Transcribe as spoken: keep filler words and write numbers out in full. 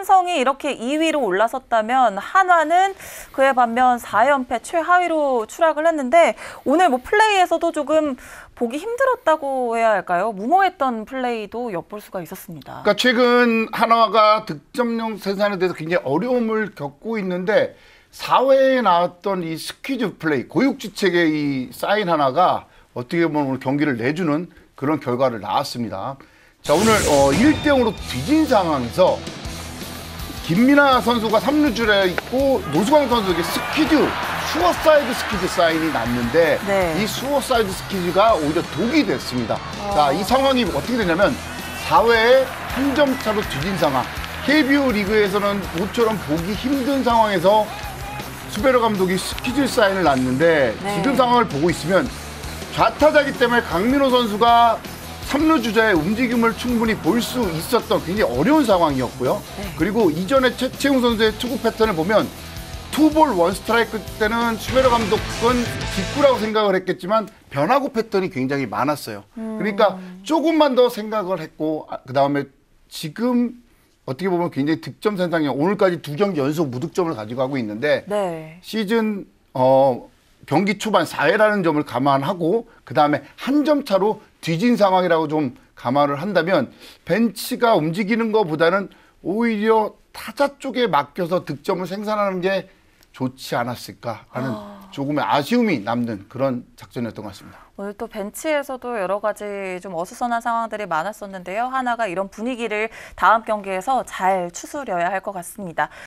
삼성이 이렇게 이 위로 올라섰다면 한화는 그에 반면 사 연패 최하위로 추락을 했는데 오늘 뭐 플레이에서도 조금 보기 힘들었다고 해야 할까요? 무모했던 플레이도 엿볼 수가 있었습니다. 그러니까 최근 한화가 득점력 생산에 대해서 굉장히 어려움을 겪고 있는데 사 회에 나왔던 이 스퀴즈 플레이, 고육지책의 이 사인 하나가 어떻게 보면 오늘 경기를 내주는 그런 결과를 낳았습니다. 자, 오늘 어, 일 대 영으로 뒤진 상황에서 김민하 선수가 삼 루줄에 있고 노수광 선수에게 스퀴즈, 수어사이드 스퀴즈 사인이 났는데 네. 이 수어사이드 스퀴즈가 오히려 독이 됐습니다. 어. 자, 이 상황이 어떻게 되냐면 사 회에 한 점 차로 뒤진 상황. 케이비오 리그에서는 모처럼 보기 힘든 상황에서 수베르 감독이 스퀴즈 사인을 놨는데 네. 지금 상황을 보고 있으면 좌타자이기 때문에 강민호 선수가 삼 루 주자의 움직임을 충분히 볼 수 있었던 굉장히 어려운 상황이었고요. 네. 그리고 이전에 최채웅 선수의 투구 패턴을 보면 투볼 원 스트라이크 때는 수베르 감독은 직구라고 생각을 했겠지만 변화구 패턴이 굉장히 많았어요. 음. 그러니까 조금만 더 생각을 했고 그 다음에 지금 어떻게 보면 굉장히 득점 생산이 오늘까지 두 경기 연속 무득점을 가지고 하고 있는데 네. 시즌 어, 경기 초반 사 회라는 점을 감안하고 그 다음에 한 점 차로 뒤진 상황이라고 좀 감안을 한다면 벤치가 움직이는 것보다는 오히려 타자 쪽에 맡겨서 득점을 생산하는 게 좋지 않았을까 하는 아... 조금의 아쉬움이 남는 그런 작전이었던 것 같습니다. 오늘 또 벤치에서도 여러 가지 좀 어수선한 상황들이 많았었는데요. 하나가 이런 분위기를 다음 경기에서 잘 추스려야 할 것 같습니다.